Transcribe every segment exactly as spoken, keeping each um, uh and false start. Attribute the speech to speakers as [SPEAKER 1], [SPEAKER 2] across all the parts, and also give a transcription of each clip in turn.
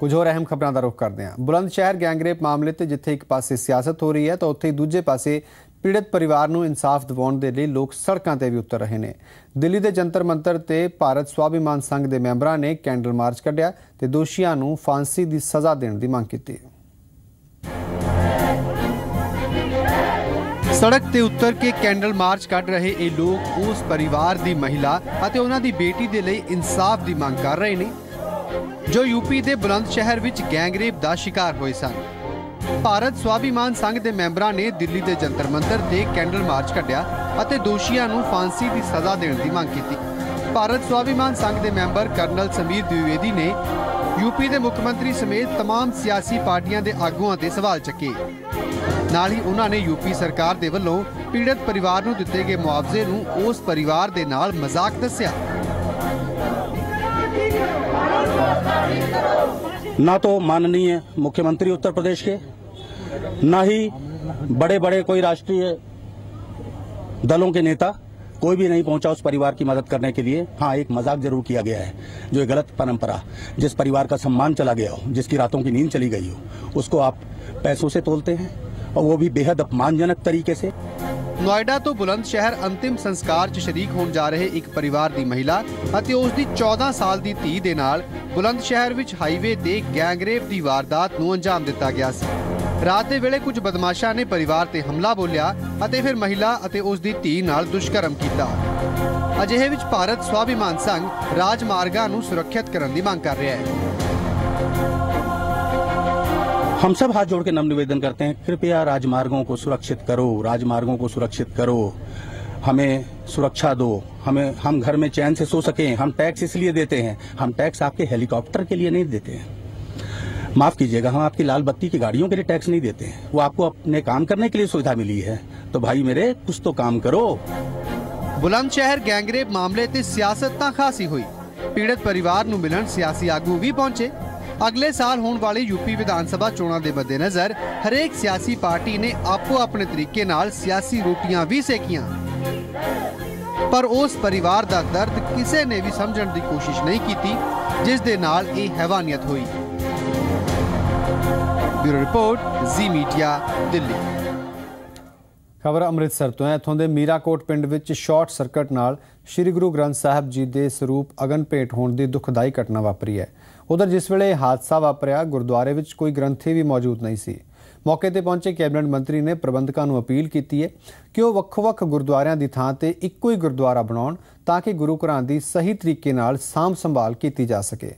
[SPEAKER 1] कुछ होर अहम खबरों का रुख करते हैं। बुलंदशहर गैंगरेप मामले ते जिथे एक पासे सियासत हो रही है तो उत्थे दूजे पासे पीड़ित परिवार नूं इंसाफ दिवाउण दे लई लोग सड़कों ते भी उतर रहे हैं। दिल्ली के जंतर मंतर ते भारत स्वाभिमान संघ के मैंबरां ने कैंडल मार्च कढ़िया ते दोषियों नूं फांसी की सज़ा देने की मांग की। सड़क ते उतर के कैंडल मार्च कढ़ रहे ये लोग उस परिवार की महिला अते उन्हां दी बेटी दे लई इंसाफ की मांग कर रहे हैं जो यूपी के बुलंदशहर विच गैंगरेप का शिकार हुए सन। भारत स्वाभिमान संघ के मैंबरां ने दिल्ली के जंतर मंतर ते कैंडल मार्च कढ़िया अते दोषियों नूं फांसी की सज़ा देने की मांग की। भारत स्वाभिमान संघ के मैंबर कर्नल समीर द्विवेदी ने यूपी के मुख्यमंत्री समेत तमाम सियासी पार्टियां के आगुआं ते सवाल चुके। नाल ही उन्होंने यूपी सरकार के वल्लों पीड़ित परिवार नूं दिते गए मुआवजे नूं उस परिवार के नाल मजाक दस्सिया।
[SPEAKER 2] ना तो माननीय मुख्यमंत्री उत्तर प्रदेश के, ना ही बड़े बड़े कोई राष्ट्रीय दलों के नेता, कोई भी नहीं पहुंचा उस परिवार की मदद करने के लिए। हाँ, एक मजाक जरूर किया गया है, जो एक गलत परंपरा, जिस परिवार का सम्मान चला गया हो, जिसकी रातों की नींद चली गई हो, उसको आप पैसों से तोलते हैं और वो भी बेहद अपमानजनक तरीके से।
[SPEAKER 1] नोएडा तो बुलंदशहर अंतिम संस्कार च शरीक होने जा रहे एक परिवार की महिला अते उसकी चौदह साल की धी दे नाल बुलंदशहर विच हाईवे ते गैंगरेप की वारदात नूं अंजाम दिता गया सी। रात के वेले कुछ बदमाशां ने परिवार ते हमला बोलिया अते फिर महिला अते उसकी धी नाल दुष्कर्म किया। अजिहे विच भारत स्वाभिमान संघ राजमार्गां नूं सुरक्षित करने की मांग कर रहा है।
[SPEAKER 2] हम सब हाथ जोड़ के नम्र निवेदन करते हैं, कृपया राजमार्गों को सुरक्षित करो, राजमार्गों को सुरक्षित करो, हमें सुरक्षा दो, हमें हम घर में चैन से सो सकें। हम टैक्स इसलिए देते हैं, हम टैक्स आपके हेलीकॉप्टर के लिए नहीं देते हैं, माफ कीजिएगा, हम आपकी लाल बत्ती की गाड़ियों के लिए टैक्स नहीं देते हैं। वो आपको अपने काम करने के लिए सुविधा मिली है, तो भाई मेरे कुछ तो काम करो।
[SPEAKER 1] बुलंदशहर गैंगरेप मामले ते सियासत तां खासी हुई। पीड़ित परिवार नूं मिलन सियासी आगू भी पहुंचे। अगले साल होने वाली यूपी विधानसभा चोणों के मद्देनजर हरेक सियासी पार्टी ने आपो अपने तरीके नाल सियासी रोटियां भी सेकियां, पर उस परिवार का दर्द किसी ने भी समझने की कोशिश नहीं की जिस दे नाल ये हैवानियत हुई। Bureau report, Zee Media, Delhi. खबर अमृतसर तो है। इत्थों के मीराकोट पिंड विच शॉर्ट सर्किट नाल श्री गुरु ग्रंथ साहिब जी के सरूप अगन भेंट होने की दुखदाई घटना वापरी है। उधर जिस वेले हादसा वापरिया गुरुद्वारे विच कोई ग्रंथी भी मौजूद नहीं सी। मौके ते पहुंचे कैबिनेट मंत्री ने प्रबंधकों को अपील की है कि वह वक्-वक् गुरुद्वारियां की थां ते इक्को ही गुरुद्वारा बनाउण ताकि गुरु घरां की सही तरीके नाल साਂਭ संभाल की जा सके।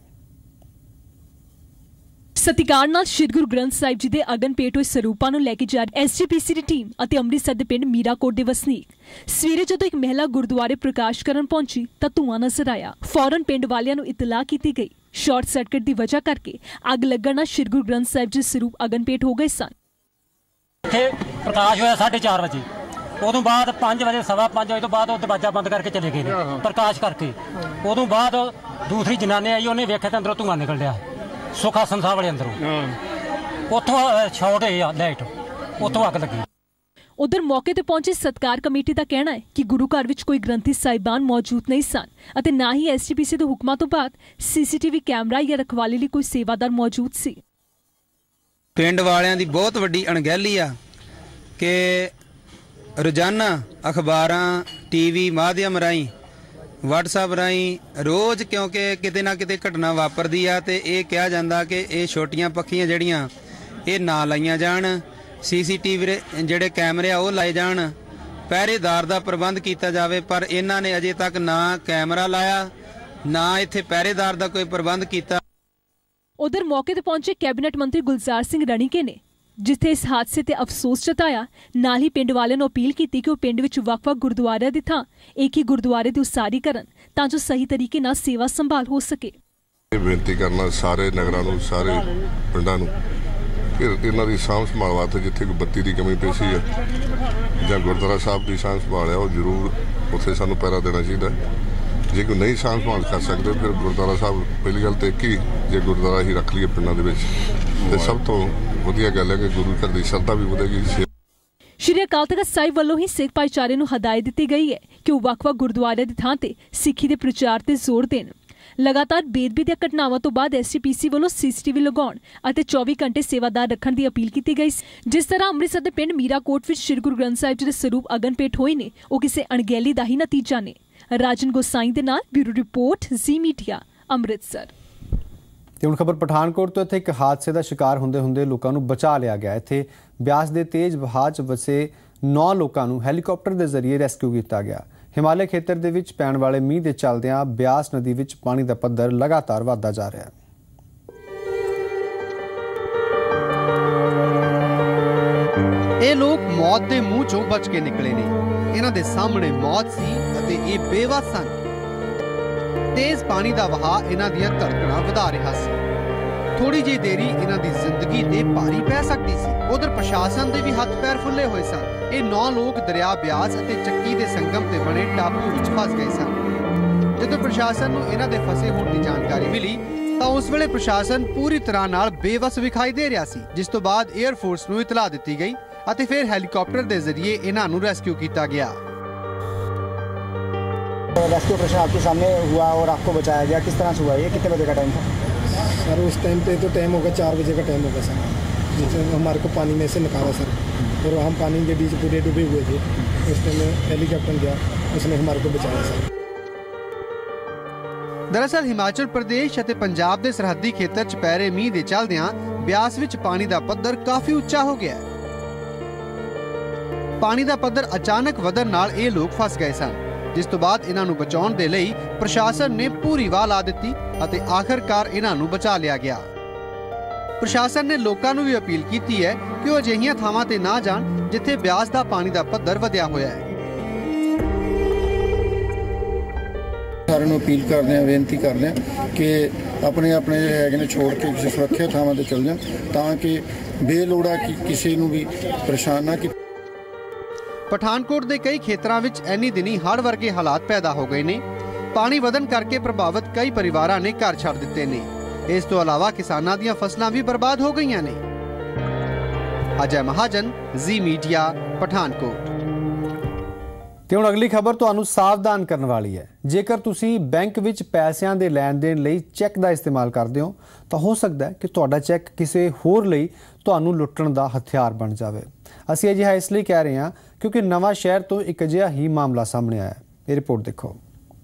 [SPEAKER 3] सतिकार नाल श्री गुरु ग्रंथ साहिब जी के अगन भेंट होए सरੂਪਾਂ ਨੂੰ ਲੈ ਕੇ ਜਾ ਰਹੀ एस जी पी सी की टीम ਅਤੇ ਅੰਮ੍ਰਿਤਸਰ ਦੇ ਪਿੰਡ ਮੀਰਾਕੋਟ ਦੇ ਵਸਨੀਕ ਸਵੇਰੇ ਜਦੋਂ ਇੱਕ ਮਹਿਲਾ ਗੁਰਦੁਆਰੇ ਪ੍ਰਕਾਸ਼ ਕਰਨ ਪਹੁੰਚੀ ਤਾਂ ਧੂਆਂ ਨਜ਼ਰ ਆਇਆ। ਫੌਰਨ ਪਿੰਡ ਵਾਲਿਆਂ ਨੂੰ ਇਤਲਾਹ ਕੀਤੀ ਗਈ। शॉर्ट सर्किट की वजह करके अग लगन श्री गुरु ग्रंथ साहिब जी स्वरूप अगन भेंट हो गए सन।
[SPEAKER 4] प्रकाश होया साढ़े चार बजे, उदों बाद पांच बजे सवा पांच बजे तो बाद दरवाजा बंद करके चले गए प्रकाश करके। उदों बाद दूसरी जनानी आई, उन्हें वेख्या तो अंदरों धुआं निकल रहा सुखा संसार वाले अंदरों, उतों शॉर्ट होई लाइट, उतों अग लगी।
[SPEAKER 3] उधर मौके ते पहुंचे सत्कार कमेटी का कहना है कि गुरु घर विच कोई ग्रंथी साहिबान मौजूद नहीं सन अते ना ही एस जी पी सी के हुक्मां तो बाद सीसीटीवी कैमरा या रखवाली लई कोई सेवादार मौजूद सी।
[SPEAKER 5] पिंड वालियां दी बहुत वड्डी अणगहली आ कि रोजाना अखबारां टीवी माध्यम राहीं व्हाट्सएप राहीं रोज़ क्योंकि किते ना किते घटना वापरदी आ ते इह कहा जांदा कि इह छोटियां पक्खियां जड़ियां इह ना लाइयां जाण, सीसीटीवी ਜਿਹੜੇ कैमरे आ वो लाए जान, पहरेदार का प्रबंध किया जाए, पर इन्हों ने अजे तक ना कैमरा लाया ना इत्थे पहरेदार का कोई प्रबंध किया।
[SPEAKER 3] उधर मौके ते पहुंचे कैबिनेट मंत्री गुलजार सिंह रणीके ने जिथे इस हादसे ते अफसोस जताया, नाल ही पिंड वाले ने अपील की कि वह पिंड विच वक्-वक् गुरुद्वारे की थां एक ही गुरुद्वारे की उसारी करन तां जो सही तरीके नाल सेवा संभाल हो सके।
[SPEAKER 6] बेनती करना सारे नगरां नूं, सारे पिंडां नूं कि इन्हां दी साਂਭ संभाल वास्ते जिथे कोई बत्ती की कमी पेशी है जां गुरुद्वारा साहब की साਂਭ संभाल है, वो जरूर उत्थे सानूं पैरा देना चाहिए। जे कोई नहीं साਂਭ संभाल कर सकते फिर गुरुद्वारा साहब पहली गल तो एक ही जे गुरुद्वारा ही रख लीए पिंडां दे विच ते सब तो वधिया गल है कि गुरु घर की श्रद्धा भी वधेगी।
[SPEAKER 3] श्री अकाल तख्त साहिब वालों ही सिख भाईचारे नूं हदायत दी गई है कि वह वक्-वक् गुरुद्वारे की थां ते सिक्खी दे प्रचार ते जोर देण। लगातार बेदबी ਦੀਆਂ ਘਟਨਾਵਾਂ ਤੋਂ ਬਾਅਦ ਐਸ ਜੀ ਪੀ ਸੀ ਵੱਲੋਂ ਸੀਸੀਟੀਵੀ ਲਗਾਉਣ ਅਤੇ ਚੌਵੀ ਘੰਟੇ ਸੇਵਾਦਾਰ ਰੱਖਣ ਦੀ ਅਪੀਲ ਕੀਤੀ ਗਈ। ਜਿਸ ਤਰ੍ਹਾਂ ਅੰਮ੍ਰਿਤਸਰ ਦੇ ਪਿੰਡ ਮੀਰਾਕੋਟ ਵਿੱਚ ਸ਼੍ਰੀ ਗੁਰੂ ਗ੍ਰੰਥ ਸਾਹਿਬ ਜੀ ਦੇ ਸਰੂਪ ਅਗਨਪੇਟ ਹੋਏ ਨੇ, ਉਹ ਕਿਸੇ ਅਣਗਹਿਲੀ ਦਾ ਹੀ ਨਤੀਜਾ ਨੇ। ਰਾਜਨ ਗੋਸਾਈ ਦੇ ਨਾਲ ਬਿਊਰੋ ਰਿਪੋर्ट ਜ਼ੀ ਮੀਡੀਆ ਅੰਮ੍ਰਿਤਸਰ।
[SPEAKER 1] ਤੇ ਹੁਣ ਖਬਰ ਪਠਾਨਕੋਟ ਤੋਂ। ਇੱਥੇ ਇੱਕ ਹਾਦਸੇ ਦਾ ਸ਼ਿਕਾਰ ਹੁੰਦੇ ਹੁੰਦੇ ਲੋਕਾਂ ਨੂੰ ਬਚਾ ਲਿਆ ਗਿਆ। ਇੱਥੇ ਬਿਆਸ ਦੇ ਤੇਜ਼ ਵਹਾਅ 'ਚ ਵਸੇ ਨੌ ਲੋਕਾਂ ਨੂੰ ਹੈਲੀਕਾਪਟਰ ਦੇ ਜ਼ਰੀਏ ਰੈਸਕਿਊ ਕੀਤਾ ਗਿਆ। ਹਿਮਾਲਿਆ ਖੇਤਰ ਦੇ ਵਿੱਚ ਪੈਣ ਵਾਲੇ ਮੀਂਹ ਦੇ ਚੱਲਦਿਆਂ ਬਿਆਸ ਨਦੀ ਵਿੱਚ ਪਾਣੀ ਦਾ ਪੱਧਰ ਲਗਾਤਾਰ ਵਧਦਾ ਜਾ ਰਿਹਾ ਹੈ। ਇਹ ਲੋਕ ਮੌਤ ਦੇ ਮੂੰਹ ਚੋਂ ਬਚ ਕੇ ਨਿਕਲੇ ਨੇ। ਇਹਨਾਂ ਦੇ ਸਾਹਮਣੇ ਮੌਤ ਸੀ ਅਤੇ ਇਹ ਬੇਵੱਸ ਸਨ। ਤੇਜ਼ ਪਾਣੀ ਦਾ ਵਹਾਅ ਇਹਨਾਂ ਦੀਆਂ ਧੜਕਣਾਂ ਵਧਾ ਰਿਹਾ ਸੀ। ਥੋੜੀ ਜਿਹੀ ਦੇਰੀ ਇਹਨਾਂ ਦੀ ਜ਼ਿੰਦਗੀ ਤੇ ਭਾਰੀ ਪੈ ਸਕਦੀ ਸੀ। ਉਧਰ ਪ੍ਰਸ਼ਾਸਨ ਦੇ ਵੀ ਹੱਥ ਪੈਰ ਫੁੱਲੇ ਹੋਏ ਸਨ। ਇਹ ਨੌ ਲੋਕ ਦਰਿਆ ਬਿਆਸ ਅਤੇ ਚੱਕੀ ਦੇ ਸੰਗਮ ਤੇ ਬਣੇ ਟਾਪੂ ਵਿੱਚ ਫਸ ਗਏ ਸਨ। ਜਦੋਂ ਪ੍ਰਸ਼ਾਸਨ ਨੂੰ ਇਹਨਾਂ ਦੇ ਫਸੇ ਹੋਣ ਦੀ ਜਾਣਕਾਰੀ ਮਿਲੀ ਤਾਂ ਉਸ ਵੇਲੇ ਪ੍ਰਸ਼ਾਸਨ ਪੂਰੀ ਤਰ੍ਹਾਂ ਨਾਲ ਬੇਵੱਸ ਵਿਖਾਈ ਦੇ ਰਿਹਾ ਸੀ, ਜਿਸ ਤੋਂ ਬਾਅਦ 에ਅਰ ਫੋਰਸ ਨੂੰ ਇਤਲਾਹ ਦਿੱਤੀ ਗਈ ਅਤੇ ਫਿਰ ਹੈਲੀਕਾਪਟਰ ਦੇ ਜ਼ਰੀਏ ਇਹਨਾਂ ਨੂੰ ਰੈਸਕਿਊ ਕੀਤਾ ਗਿਆ।
[SPEAKER 7] रेस्क्यू ऑपरेशन आपके सामने हुआ और आपको बचाया गया, किस तरह से हुआ? ये कितने बजे का टाइम था?
[SPEAKER 8] सर उस टाइम पे तो टाइम होगा चार बजे का टाइम होगा सर, जिससे हमारे को पानी में से निकाला सर, और हम पानी के बीच पूरे डूबे हुए थे। उस टाइम हेलीकॉप्टर गया, उसने हमारे को बचाया सर।
[SPEAKER 1] दरअसल हिमाचल प्रदेश ਅਤੇ ਪੰਜਾਬ ਦੇ ਸਰਹੱਦੀ ਖੇਤਰ 'ਚ ਪੈ ਰਹੇ ਮੀਂਹ ਦੇ ਚੱਲਦਿਆਂ ਬਿਆਸ ਵਿੱਚ ਪਾਣੀ ਦਾ ਪੱਧਰ ਕਾਫੀ ਉੱਚਾ ਹੋ ਗਿਆ ਹੈ। ਪਾਣੀ ਦਾ ਪੱਧਰ ਅਚਾਨਕ ਵਧਣ ਨਾਲ ਇਹ ਲੋਕ ਫਸ ਗਏ ਸਨ, ਜਿਸ ਤੋਂ ਬਾਅਦ ਇਹਨਾਂ ਨੂੰ ਬਚਾਉਣ ਦੇ ਲਈ ਪ੍ਰਸ਼ਾਸਨ ਨੇ ਪੂਰੀ ਵਾਹ ਲਾ ਦਿੱਤੀ ਅਤੇ ਆਖਰਕਾਰ ਇਹਨਾਂ ਨੂੰ ਬਚਾ ਲਿਆ ਗਿਆ। ਪ੍ਰਸ਼ਾਸਨ ਨੇ ਲੋਕਾਂ ਨੂੰ ਵੀ ਅਪੀਲ ਕੀਤੀ ਹੈ ਕਿ ਉਹ ਅਜਿਹੀਆਂ ਥਾਵਾਂ ਤੇ ਨਾ ਜਾਣ ਜਿੱਥੇ ਬਿਆਸ ਦਾ ਪਾਣੀ ਦਾ ਪੱਧਰ ਵਧਿਆ ਹੋਇਆ ਹੈ।
[SPEAKER 9] ਸਾਰਿਆਂ ਨੂੰ ਅਪੀਲ ਕਰਦੇ ਹਾਂ, ਬੇਨਤੀ ਕਰਦੇ ਹਾਂ ਕਿ ਆਪਣੇ ਆਪਣੇ ਜਿਹੜੇ ਹੈਗੇ ਨੇ ਛੋੜ ਕੇ ਕਿਸੇ ਸੁਰੱਖਿਅਤ ਥਾਵਾਂ ਤੇ ਚਲ ਜਾਣ, ਤਾਂ ਕਿ ਬੇਲੋੜਾ ਕਿਸੇ ਨੂੰ ਵੀ ਪਰੇਸ਼ਾਨ ਨਾ ਕੀਤਾ।
[SPEAKER 1] ਪਠਾਨਕੋਟ ਦੇ ਕਈ ਖੇਤਰਾਂ ਵਿੱਚ ਐਨੀ ਦਿਨੀ ਹੜ੍ਹ ਵਰਗੇ ਹਾਲਾਤ ਪੈਦਾ ਹੋ ਗਏ ਨੇ। ਪਾਣੀ ਵਧਣ ਕਰਕੇ ਪ੍ਰਭਾਵਿਤ ਕਈ ਪਰਿਵਾਰਾਂ ਨੇ ਘਰ ਛੱਡ ਦਿੱਤੇ ਨੇ। ਇਸ ਤੋਂ ਇਲਾਵਾ ਕਿਸਾਨਾਂ ਦੀਆਂ ਫਸਲਾਂ ਵੀ ਬਰਬਾਦ ਹੋ ਗਈਆਂ ਨੇ। ਅਜੈ ਮਹਾਜਨ, ਜ਼ੀ ਮੀਡੀਆ, ਪਠਾਨਕੋਟ। ਤੇ ਹੁਣ ਅਗਲੀ ਖਬਰ ਤੁਹਾਨੂੰ ਸਾਵਧਾਨ ਕਰਨ ਵਾਲੀ ਹੈ। ਜੇਕਰ ਤੁਸੀਂ ਬੈਂਕ ਵਿੱਚ ਪੈਸਿਆਂ ਦੇ ਲੈਣ ਦੇਣ ਲਈ ਚੈੱਕ ਦਾ ਇਸਤੇਮਾਲ ਕਰਦੇ ਹੋ ਤਾਂ ਹੋ ਸਕਦਾ ਹੈ ਕਿ ਤੁਹਾਡਾ ਚੈੱਕ ਕਿਸੇ ਹੋਰ ਲਈ ਤੁਹਾਨੂੰ ਲੁੱਟਣ ਦਾ ਹਥਿਆਰ ਬਣ ਜਾਵੇ। ਅਸੀਂ ਅਜਿਹਾ ਇਸ ਲਈ ਕਹਿ ਰਹੇ ਹਾਂ ਕਿਉਂਕਿ ਨਵਾਂ ਸ਼ਹਿਰ ਤੋਂ ਇੱਕ ਅਜਿਹਾ ਹੀ ਮਾਮਲਾ ਸਾਹਮਣੇ ਆਇਆ। ਇਹ ਰਿਪੋਰਟ ਦੇਖੋ।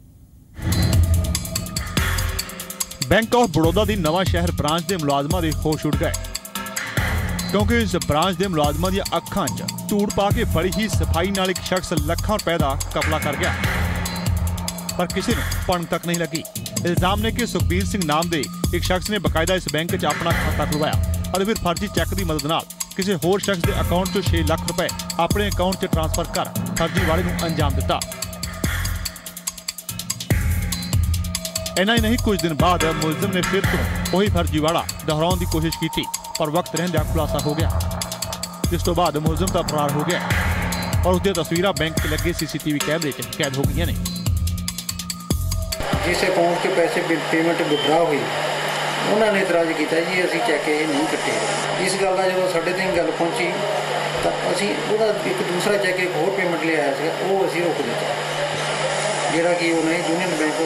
[SPEAKER 10] ਬੈਂਕ ਆਫ ਬੜੌਦਾ ਦੀ ਨਵਾਂ ਸ਼ਹਿਰ ਬ੍ਰਾਂਚ ਦੇ ਮੁਲਾਜ਼ਮਾਂ ਦੇ ਹੋਸ਼ ਉੱਡ ਗਏ, ਕਿਉਂਕਿ ਇਸ ਬ੍ਰਾਂਚ ਦੇ ਮੁਲਾਜ਼ਮਾਂ ਦੀਆਂ ਅੱਖਾਂ 'ਚ ਧੂੜ ਪਾ ਕੇ ਬੜੀ ਹੀ ਸਫਾਈ ਨਾਲ ਇੱਕ ਸ਼ਖਸ ਲੱਖਾਂ ਰੁਪਏ ਦਾ ਕਪਲਾ ਕਰ ਗਿਆ, ਪਰ ਕਿਸੇ ਨੂੰ ਭਣਕ ਤੱਕ ਨਹੀਂ ਲੱਗੀ। ਇਲਜ਼ਾਮ ਨੇ ਕਿ ਸੁਖਬੀਰ ਸਿੰਘ ਨਾਮ ਦੇ ਇੱਕ ਸ਼ਖਸ ਨੇ ਬਕਾਇਦਾ ਇਸ ਬੈਂਕ 'ਚ ਆਪਣਾ ਖਾਤਾ ਖੁਲਵਾਇਆ ਅਤੇ ਫਿਰ ਫਰਜ਼ੀ ਚੈੱਕ ਦੀ ਮਦਦ ਨਾਲ ਕਿਸੇ ਹੋਰ ਸ਼ਖਸ ਦੇ ਅਕਾਊਂਟ 'ਚੋਂ ਛੇ ਲੱਖ ਰੁਪਏ ਆਪਣੇ ਅਕਾਊਂਟ 'ਚ ਟ੍ਰਾਂਸਫਰ ਕਰ ਫਰਜ਼ੀਵਾੜੇ ਨੂੰ ਅੰਜਾਮ ਦਿੱਤਾ। ਇੰਨਾ ਹੀ ਨਹੀਂ, ਕੁਝ ਦਿਨ ਬਾਅਦ ਮੁਲਜ਼ਮ ਨੇ ਫਿਰ ਤੋਂ ਉਹੀ ਫਰਜ਼ੀਵਾੜਾ ਦੁਹਰਾਉਣ ਦੀ ਕੋਸ਼ਿਸ਼ ਕੀਤੀ, ਪਰ ਵਕਤ ਰਹਿੰਦਿਆਂ ਖੁਲਾਸਾ ਹੋ ਗਿਆ, ਜਿਸ ਤੋਂ ਬਾਅਦ ਮੁਲਜ਼ਮ ਤਾਂ ਫਰਾਰ ਹੋ ਗਿਆ ਔਰ ਉਸਦੀਆਂ ਤਸਵੀਰਾਂ ਬੈਂਕ 'ਚ ਲੱਗੇ ਸੀਸੀਟੀਵੀ ਕੈਮਰੇ 'ਚ ਕੈਦ ਹੋ ਗਈਆਂ ਨੇ।
[SPEAKER 11] ਜਿਸ ਅਕਾਊਂਟ 'ਚ ਪੈਸੇ ਪੇਮੈਂਟ ਵਿਦਡਰਾ ਹੋਈ, ਉਹਨਾਂ ਨੇ ਇਤਰਾਜ਼ ਕੀਤਾ ਜੀ ਅਸੀਂ ਚੈੱਕ ਇਹ ਨਹੀਂ ਕੱਟੇ। ਇਸ ਗੱਲ ਦਾ ਜਦੋਂ ਸਾਡੇ ਤੇ ਗੱਲ ਪਹੁੰਚੀ ਤਾਂ ਅਸੀਂ ਉਹਦਾ ਇੱਕ ਦੂਸਰਾ ਚੈੱਕ ਇੱਕ ਹੋਰ ਪੇਮੈਂਟ ਲਈ ਆਇਆ ਸੀਗਾ, ਉਹ ਅਸੀਂ ਰੋਕ ਦਿੱਤਾ, ਜਿਹੜਾ ਕਿ ਉਹਨੇ ਯੂਨੀਅਨ ਬੈਂਕ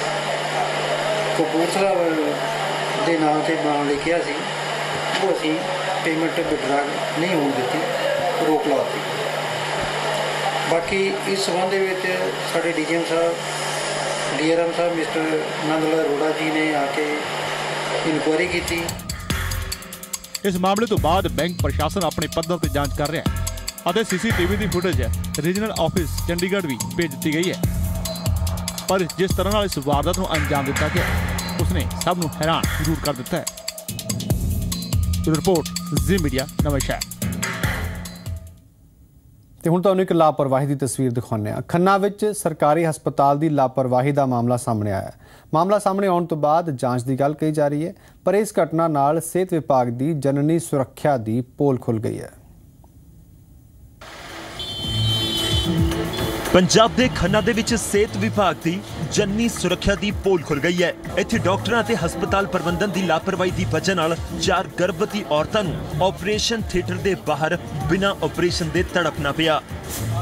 [SPEAKER 11] ਕਪੂਰਥਲਾ ਦੇ ਨਾਂ 'ਤੇ ਨਾਂ ਲਿਖਿਆ ਸੀ, ਉਹ ਅਸੀਂ ਪੇਮੈਂਟ ਵਿਦਡਰਾ ਨਹੀਂ ਹੋਣ ਦਿੱਤੀ, ਰੋਕ ਲਾ ਦਿੱਤੀ। ਬਾਕੀ ਇਸ ਸੰਬੰਧ ਦੇ ਵਿੱਚ ਸਾਡੇ ਡੀ ਜੀ ਐਮ ਸਾਹਿਬ, ਡੀ ਆਰ ਐਮ ਸਾਹਿਬ ਮਿਸਟਰ ਨੰਦ ਲਾਲ ਅਰੋੜਾ ਜੀ ਨੇ ਆ ਕੇ ਇਨਕੁਆਇਰੀ ਕੀਤੀ।
[SPEAKER 10] ਇਸ ਮਾਮਲੇ ਤੋਂ ਬਾਅਦ ਬੈਂਕ ਪ੍ਰਸ਼ਾਸਨ ਆਪਣੇ ਪੱਧਰ ਤੇ ਜਾਂਚ ਕਰ ਰਿਹਾ ਹੈ ਅਤੇ ਸੀਸੀਟੀਵੀ ਦੀ ਫੁਟੇਜ ਰੀਜਨਲ ਆਫਿਸ ਚੰਡੀਗੜ੍ਹ ਵੀ ਭੇਜ ਦਿੱਤੀ ਗਈ ਹੈ, ਪਰ ਜਿਸ ਤਰ੍ਹਾਂ ਨਾਲ ਇਸ ਵਾਰਦਾਤ ਨੂੰ ਅੰਜਾਮ ਦਿੱਤਾ ਗਿਆ ਉਸਨੇ ਸਭ ਨੂੰ ਹੈਰਾਨ ਜ਼ਰੂਰ ਕਰ ਦਿੱਤਾ ਹੈ। ਰਿਪੋਰਟ ਜ਼ੀ ਮੀਡੀਆ, ਨਵਾਂ ਸ਼ਹਿਰ।
[SPEAKER 1] ਤੇ ਹੁਣ ਤੁਹਾਨੂੰ ਇੱਕ ਲਾਪਰਵਾਹੀ ਦੀ ਤਸਵੀਰ ਦਿਖਾਉਂਦੇ ਹਾਂ। ਖੰਨਾ ਵਿੱਚ ਸਰਕਾਰੀ ਹਸਪਤਾਲ ਦੀ ਲਾਪਰਵਾਹੀ ਦਾ ਮਾਮਲਾ ਸਾਹਮਣੇ ਆਇਆ। ਮਾਮਲਾ ਸਾਹਮਣੇ ਆਉਣ ਤੋਂ ਬਾਅਦ ਜਾਂਚ ਦੀ ਗੱਲ ਕਹੀ ਜਾ ਰਹੀ ਹੈ, ਪਰ ਇਸ ਘਟਨਾ ਨਾਲ ਸਿਹਤ ਵਿਭਾਗ ਦੀ ਜਨਨੀ ਸੁਰੱਖਿਆ ਦੀ ਪੋਲ ਖੁੱਲ ਗਈ ਹੈ।
[SPEAKER 12] ਪੰਜਾਬ ਦੇ ਖੰਨਾ ਦੇ ਵਿੱਚ ਸਿਹਤ ਵਿਭਾਗ ਦੀ ਜਨਨੀ ਸੁਰੱਖਿਆ ਦੀ ਪੋਲ ਖੁੱਲ ਗਈ ਹੈ। ਇੱਥੇ ਡਾਕਟਰਾਂ ਤੇ ਹਸਪਤਾਲ ਪ੍ਰਬੰਧਨ ਦੀ ਲਾਪਰਵਾਹੀ ਦੀ ਵਜ੍ਹਾ ਨਾਲ ਚਾਰ ਗਰਭਵਤੀ ਔਰਤਾਂ ਨੂੰ ਆਪਰੇਸ਼ਨ ਥੀਏਟਰ ਦੇ ਬਾਹਰ ਬਿਨਾਂ ਆਪਰੇਸ਼ਨ ਦੇ ਤੜਪਣਾ ਪਿਆ।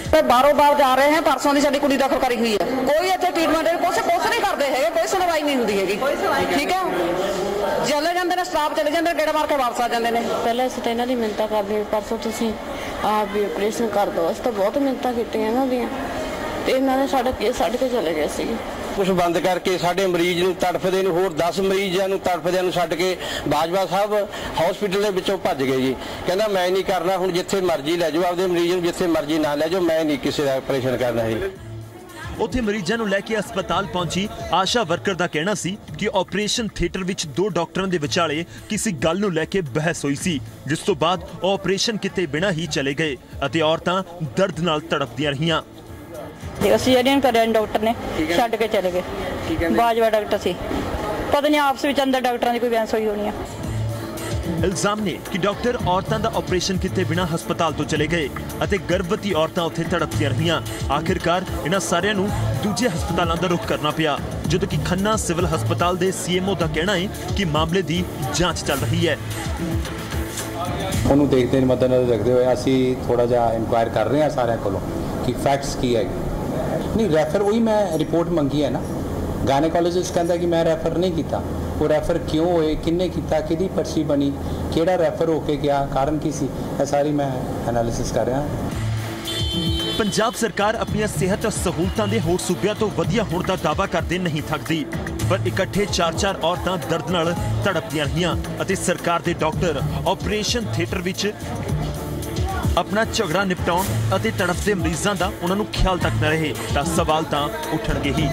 [SPEAKER 13] ਤੇ ਬਾਰੋ ਬਾਰ ਜਾ ਰਹੇ हैं परसों ਦੀ ਸਾਡੀ ਕੁੜੀ ਦਾਖਲ ਕਰੀ ਹੋਈ ਹੈ ਕੋਈ ਇੱਥੇ ਟ੍ਰੀਟਮੈਂਟ ਕੁਛ ਕੁਛ ਨਹੀਂ ਕਰਦੇ ਹੈਗੇ ਕੋਈ ਸੁਣਵਾਈ ਨਹੀਂ ਹੁੰਦੀ ਹੈਗੀ ਠੀਕ ਹੈ ਚਲੇ ਜਾਂਦੇ ਨੇ ਸਟਾਫ ਚਲੇ ਜਾਂਦੇ ਗੇੜਾ ਮਾਰ ਕੇ ਵਾਪਸ ਆ ਜਾਂਦੇ ਨੇ
[SPEAKER 14] ਪਹਿਲਾਂ ਅਸੀਂ ਤਾਂ ਇਹਨਾਂ ਦੀ ਮਿੰਨਤਾਂ ਕਰਦੇ ਪਰਸੋਂ ਤੁਸੀਂ ਆਪ ਵੀ ਆਪਰੇਸ਼ਨ ਕਰ ਦਿਓ ਅਸੀਂ ਤਾਂ ਬਹੁਤ ਮਿੰਨਤਾਂ ਕੀਤੀਆਂ ਇਹਨਾਂ ਦੀਆਂ ਤੇ ਇਹਨਾਂ ਨੇ ਸਾਡਾ ਕੇਸ ਛੱਡ ਕੇ ਚਲੇ ਗਏ ਸੀ
[SPEAKER 15] ਕੁਛ ਬੰਦ ਕਰਕੇ ਸਾਡੇ ਮਰੀਜ਼ ਨੂੰ ਤੜਫਦੇ ਨੂੰ ਹੋਰ ਦਸ ਮਰੀਜ਼ਾਂ ਨੂੰ ਤੜਫਦਿਆਂ ਨੂੰ ਛੱਡ ਕੇ ਬਾਜਵਾ ਸਾਹਿਬ ਹਸਪੀਟਲ ਦੇ ਵਿੱਚੋਂ ਭੱਜ ਗਏ ਜੀ ਕਹਿੰਦਾ ਮੈਂ ਨਹੀਂ ਕਰਨਾ ਹੁਣ ਜਿੱਥੇ ਮਰਜ਼ੀ ਲੈ ਜਾਓ ਆਪਦੇ ਮਰੀਜ਼ ਨੂੰ ਜਿੱਥੇ ਮਰਜ਼ੀ ਨਾ ਲੈ ਜਾਓ ਮੈਂ ਨਹੀਂ ਕਿਸੇ ਦਾ ਆਪਰੇਸ਼ਨ ਕਰਨਾ ਹੈ
[SPEAKER 12] ਉੱਥੇ ਮਰੀਜ਼ਾਂ ਨੂੰ ਲੈ ਕੇ ਹਸਪਤਾਲ ਪਹੁੰਚੀ ਆਸ਼ਾ ਵਰਕਰ ਦਾ ਕਹਿਣਾ ਸੀ ਕਿ ਆਪਰੇਸ਼ਨ ਥੀਏਟਰ ਵਿੱਚ ਦੋ ਡਾਕਟਰਾਂ ਦੇ ਵਿਚਾਲੇ ਕਿਸੇ ਗੱਲ ਨੂੰ ਲੈ ਕੇ ਬਹਿਸ ਹੋਈ ਸੀ ਜਿਸ ਤੋਂ ਬਾਅਦ ਉਹ ਆਪਰੇਸ਼ਨ ਕੀਤੇ ਬਿਨਾਂ ਹੀ ਚਲੇ ਗਏ ਅਤੇ ਔਰਤਾਂ ਦਰਦ ਨਾਲ ਤੜਪਦੀਆਂ ਰਹੀਆਂ
[SPEAKER 14] ਅਸੀਂ ਜਿਹੜੀਆਂ ਕਰਿਆ ਡਾਕਟਰ ਨੇ ਛੱਡ ਕੇ ਚਲੇ ਗਏ ਬਾਜਵਾ ਡਾਕਟਰ ਸੀ ਪਤਾ ਨਹੀਂ ਆਪਸ ਵਿੱਚ ਅੰਦਰ ਡਾਕਟਰਾਂ ਦੀ ਕੋਈ ਬਹਿਸ ਹੋਈ ਹੋਣੀ ਆ
[SPEAKER 12] ਇਲਜ਼ਾਮ ਨੇ ਕਿ ਡਾਕਟਰ ਔਰਤਾਂ ਦਾ ਆਪਰੇਸ਼ਨ ਕੀਤੇ ਬਿਨਾਂ ਹਸਪਤਾਲ ਤੋਂ ਚਲੇ ਗਏ ਅਤੇ ਗਰਭਵਤੀ ਔਰਤਾਂ ਉੱਥੇ ਤੜਪਦੀਆਂ ਰਹੀਆਂ ਆਖਿਰਕਾਰ ਇਹਨਾਂ ਸਾਰਿਆਂ ਨੂੰ ਦੂਜੇ ਹਸਪਤਾਲਾਂ ਦਾ ਰੁਖ ਕਰਨਾ ਪਿਆ ਜਦੋਂ ਕਿ ਖੰਨਾ ਸਿਵਲ ਹਸਪਤਾਲ ਦੇ ਸੀਐਮਓ ਦਾ ਕਹਿਣਾ ਹੈ ਕਿ ਮਾਮਲੇ ਦੀ ਜਾਂਚ ਚੱਲ ਰਹੀ ਹੈ
[SPEAKER 16] ਉਹਨੂੰ ਦੇਖਦੇ ਮੱਦੇਨਜ਼ਰ ਰੱਖਦੇ ਹੋਏ ਅਸੀਂ ਥੋੜਾ ਜਿਹਾ ਇਨਕੁਆਇਰ ਕਰ ਰਹੇ ਹਾਂ ਸਾਰਿਆਂ ਕੋਲੋਂ ਕਿ ਫੈਕਟਸ ਕੀ ਹੈ नहीं रैफर वही मैं रिपोर्ट मंगी है ना गायनेकोलॉजिस्ट कहता कि मैं रैफर नहीं किया वो रैफर क्यों होए किन्ने किया कि पर्ची बनी केड़ा रैफर होके गया कारण की सी सारी मैं एनालिसिस कर रहा
[SPEAKER 12] पंजाब सरकार अपनी सेहत सहूलतां दे होर सूबियां तो वधिया होण दा दावा करदे नहीं थकदी पर इकट्ठे चार चार औरतां दर्द नाल तड़पदियां रहियां अते सरकार दे डॉक्टर ऑपरेशन थिएटर विच अपना झगड़ा निपटाउण ਅਤੇ ਤੜਫਦੇ ਮਰੀਜ਼ਾਂ ਦਾ ਉਹਨਾਂ ਨੂੰ ਖਿਆਲ ਤੱਕ ਨਾ ਰਹੇ ਤਾਂ ਸਵਾਲ ਤਾਂ ਉੱਠਣਗੇ ਹੀ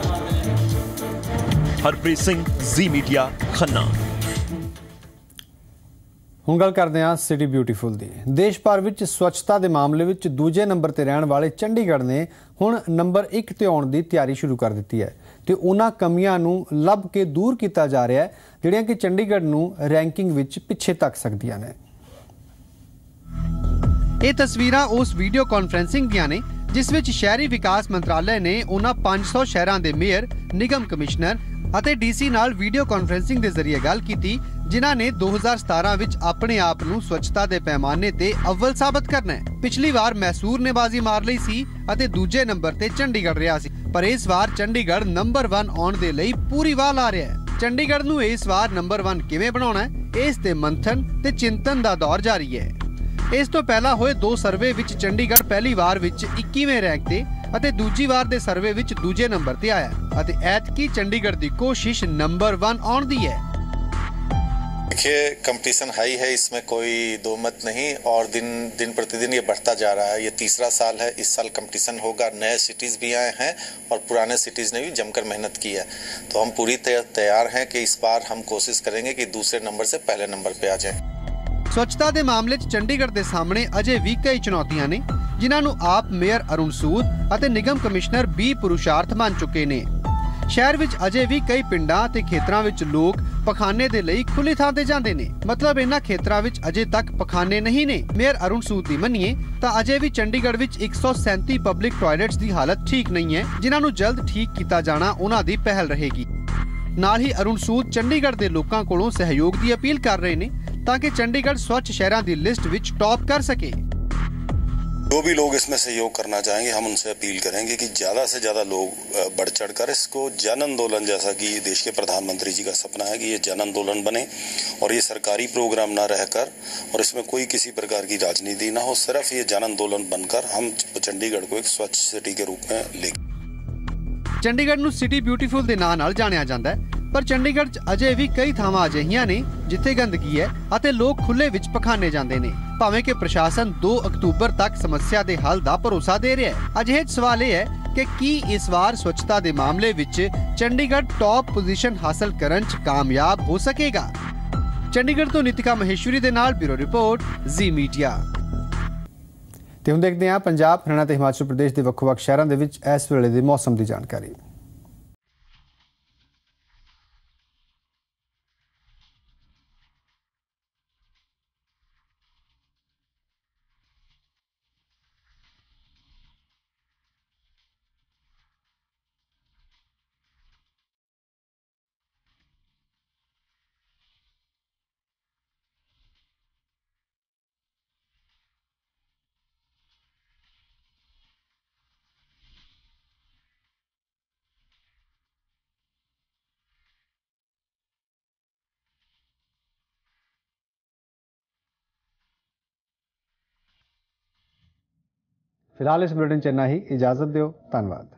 [SPEAKER 12] ਹਰਪ੍ਰੀਤ ਸਿੰਘ ਜ਼ੀ ਮੀਡੀਆ ਖੰਨਾ
[SPEAKER 1] ਹੁਣ ਗੱਲ ਕਰਦੇ ਹਾਂ ਸਿਟੀ ਬਿਊਟੀਫੁਲ ਦੀ ਦੇਸ਼ ਭਰ ਵਿੱਚ ਸਵੱਛਤਾ ਦੇ ਮਾਮਲੇ ਵਿੱਚ ਦੂਜੇ ਨੰਬਰ ਤੇ ਰਹਿਣ ਵਾਲੇ ਚੰਡੀਗੜ੍ਹ ਨੇ ਹੁਣ ਨੰਬਰ ਇੱਕ ਤੇ ਆਉਣ ਦੀ ਤਿਆਰੀ ਸ਼ੁਰੂ ਕਰ ਦਿੱਤੀ ਹੈ ਤੇ ਉਹਨਾਂ ਕਮੀਆਂ ਨੂੰ ਲੱਭ ਕੇ ਦੂਰ ਕੀਤਾ ਜਾ ਰਿਹਾ ਹੈ ਜਿਹੜੀਆਂ ਕਿ ਚੰਡੀਗੜ੍ਹ ਨੂੰ ਰੈਂਕਿੰਗ ਵਿੱਚ ਪਿੱਛੇ ਤੱਕ ਸਕਦੀਆਂ ਨੇ ਇਹ ਤਸਵੀਰਾਂ ਉਸ ਵੀਡੀਓ ਕਾਨਫਰੰਸਿੰਗ ਦੀਆਂ ਨੇ ਜਿਸ ਵਿੱਚ ਸ਼ਹਿਰੀ ਵਿਕਾਸ ਮੰਤਰਾਲੇ ਨੇ ਉਹਨਾਂ ਪੰਜ ਸੌ ਸ਼ਹਿਰਾਂ ਦੇ ਮੇਅਰ ਨਿਗਮ ਕਮਿਸ਼ਨਰ ਅਤੇ ਡੀਸੀ ਨਾਲ ਵੀਡੀਓ ਕਾਨਫਰੰਸਿੰਗ ਦੇ ਜ਼ਰੀਏ ਗੱਲ ਕੀਤੀ ਜਿਨ੍ਹਾਂ ਨੇ ਦੋ ਹਜ਼ਾਰ ਸਤਾਰਾਂ ਵਿੱਚ ਆਪਣੇ ਆਪ ਨੂੰ ਸਵੱਛਤਾ ਦੇ ਪੈਮਾਨੇ ਤੇ ਅਵਲ ਸਾਬਤ ਕਰਨਾ ਹੈ ਪਿਛਲੀ ਵਾਰ ਮੈਸੂਰ ਨੇ ਬਾਜ਼ੀ ਮਾਰ ਲਈ ਸੀ ਅਤੇ ਦੂਜੇ ਨੰਬਰ ਤੇ ਚੰਡੀਗੜ੍ਹ ਰਿਹਾ ਸੀ ਪਰ ਇਸ ਵਾਰ ਚੰਡੀਗੜ੍ਹ ਨੰਬਰ ਇੱਕ ਆਉਣ ਦੇ ਲਈ ਪੂਰੀ ਵਾਹ ਆ ਰਿਹਾ ਹੈ ਚੰਡੀਗੜ੍ਹ ਨੂੰ ਇਸ ਵਾਰ ਨੰਬਰ ਇੱਕ ਕਿਵੇਂ ਬਣਾਉਣਾ ਹੈ ਇਸ ਤੇ ਮੰਥਨ ਤੇ ਚਿੰਤਨ ਦਾ ਦੌਰ ਜਾਰੀ ਹੈ ਇਸ ਤੋਂ ਪਹਿਲਾਂ ਹੋਏ ਦੋ ਸਰਵੇ ਵਿੱਚ ਚੰਡੀਗੜ੍ਹ ਪਹਿਲੀ ਵਾਰ ਵਿੱਚ ਇੱਕੀਵੇਂ ਰੈਂਕ ਤੇ ਅਤੇ ਦੂਜੀ ਵਾਰ ਦੇ ਸਰਵੇ ਵਿੱਚ ਦੂਜੇ ਨੰਬਰ ਤੇ ਆਇਆ ਅਤੇ ਐਤਕੀ ਚੰਡੀਗੜ੍ਹ ਦੀ ਕੋਸ਼ਿਸ਼ ਨੰਬਰ ਇੱਕ ਆਉਣ ਦੀ ਹੈ
[SPEAKER 17] देखिए कंपटीशन हाई है इसमें कोई दो मत नहीं और दिन दिन प्रतिदिन ये बढ़ता जा रहा है ये तीसरा साल है इस साल कंपटीशन होगा नए सिटीज़ भी आए हैं और पुराने सिटीज़ ने भी जमकर मेहनत की है तो हम पूरी तैयार हैं कि इस बार हम कोशिश करेंगे कि दूसरे नंबर से पहले नंबर पे आ जाए
[SPEAKER 1] स्वच्छता ਦੇ ਮਾਮਲੇ 'ਚ ਚੰਡੀਗੜ੍ਹ ਦੇ ਸਾਹਮਣੇ ਅਜੇ ਵੀ ਕਈ ਚੁਣੌਤੀਆਂ ਨੇ ਜਿਨ੍ਹਾਂ ਨੂੰ ਆਪ ਮੇਅਰ ਅਰੁਣ ਸੂਦ ਅਤੇ ਨਿਗਮ ਕਮਿਸ਼ਨਰ ਬੀ ਪੁਰਸ਼ਾਰਥ ਮੰਨ ਚੁੱਕੇ ਨੇ ਸ਼ਹਿਰ ਵਿੱਚ ਅਜੇ ਵੀ ਕਈ ਪਿੰਡਾਂ ਤੇ ਖੇਤਰਾਂ ਵਿੱਚ ਲੋਕ ਪਖਾਨੇ ਦੇ ਲਈ ਖੁੱਲੀ ਥਾਂ ਤੇ ਜਾਂਦੇ ਨੇ ਮਤਲਬ ਇਹਨਾਂ ਖੇਤਰਾਂ ਵਿੱਚ ਅਜੇ ਤੱਕ ਪਖਾਨੇ ਨਹੀਂ ਨੇ ਮੇਅਰ ਅਰੁਣ ਸੂਦ ਦੀ ਮੰਨੀਏ ਤਾਂ ਅਜੇ ਵੀ ਚੰਡੀਗੜ੍ਹ ਵਿੱਚ ਇੱਕ ਸੌ ਸੈਂਤੀ ਪਬਲਿਕ ਟਾਇਲਟਸ ਦੀ ਹਾਲਤ ਠੀਕ ਨਹੀਂ ਹੈ ਜਿਨ੍ਹਾਂ ਨੂੰ ਜਲਦ ਠੀਕ ਕੀਤਾ ਜਾਣਾ ਉਹਨਾਂ ਦੀ ਪਹਿਲ ਰਹੇਗੀ ਨਾਲ ਹੀ ਅਰੁਣ ਸੂਦ ਚੰਡੀਗੜ੍ਹ ਦੇ ਲੋਕਾਂ ਕੋਲੋਂ ਸਹਿਯੋਗ ਦੀ ਅਪੀਲ ਕਰ ਰਹੇ ਨੇ ताकि चंडीगढ़ स्वच्छ शहरों की लिस्ट विच टॉप कर सके
[SPEAKER 18] जो भी लोग इसमें सहयोग करना चाहेंगे हम उनसे अपील करेंगे कि ज़्यादा से ज़्यादा लोग बढ़ चढ़ कर इसको जन आंदोलन जैसा कि देश के प्रधानमंत्री जी का सपना है कि ये जन आंदोलन बने और ये सरकारी प्रोग्राम ना रहकर और इसमें कोई किसी प्रकार की राजनीति ना हो सिर्फ ये जन आंदोलन बनकर हम चंडीगढ़ को एक स्वच्छ सिटी के रूप में ले
[SPEAKER 1] चंडीगढ़ नूं सिटी ब्यूटीफुल दे नां नाल जाणिया जांदा है पर चंडीगढ़ 'ਚ ਅਜੇ ਵੀ ਕਈ ਥਾਵਾਂ ਅਜਿਹੀਆਂ ਨੇ ਜਿੱਥੇ ਗੰਦਗੀ ਹੈ ਅਤੇ ਲੋਕ ਖੁੱਲੇ ਵਿੱਚ ਪਖਾਨੇ ਜਾਂਦੇ ਨੇ ਭਾਵੇਂ ਕਿ ਪ੍ਰਸ਼ਾਸਨ ਦੋ ਅਕਤੂਬਰ ਤੱਕ ਸਮੱਸਿਆ ਦੇ ਹੱਲ ਦਾ ਭਰੋਸਾ ਦੇ ਰਿਹਾ ਹੈ ਅਜਿਹੇ ਸਵਾਲ ਇਹ ਹੈ ਕਿ ਕੀ ਇਸ ਵਾਰ ਸਵੱਛਤਾ ਦੇ ਮਾਮਲੇ ਵਿੱਚ ਚੰਡੀਗੜ੍ਹ ਟੌਪ ਪੋਜੀਸ਼ਨ ਹਾਸਲ ਕਰਨ 'ਚ ਕਾਮਯਾਬ ਹੋ ਸਕੇਗਾ ਚੰਡੀਗੜ੍ਹ ਤੋਂ ਨਿਤਿਕਾ ਮਹੇਸ਼ਵਰੀ ਦੇ ਨਾਲ ਬਿਊਰੋ ਰਿਪੋਰਟ ਜ਼ੀ ਮੀਡੀਆ ਤੇ ਹੁਣ ਦੇਖਦੇ ਹਾਂ ਪੰਜਾਬ ਹਰਿਆਣਾ ਤੇ ਹਿਮਾਚਲ ਪ੍ਰਦੇਸ਼ ਦੇ ਵੱਖ-ਵੱਖ ਸ਼ਹਿਰਾਂ ਦੇ ਵਿੱਚ ਇਸ ਵੇਲੇ ਦੇ ਮੌਸਮ ਦੀ ਜਾਣਕਾਰੀ फिलहाल इस बुलेटिन च इन्ना ही। इजाज़त दिओ। धन्नवाद।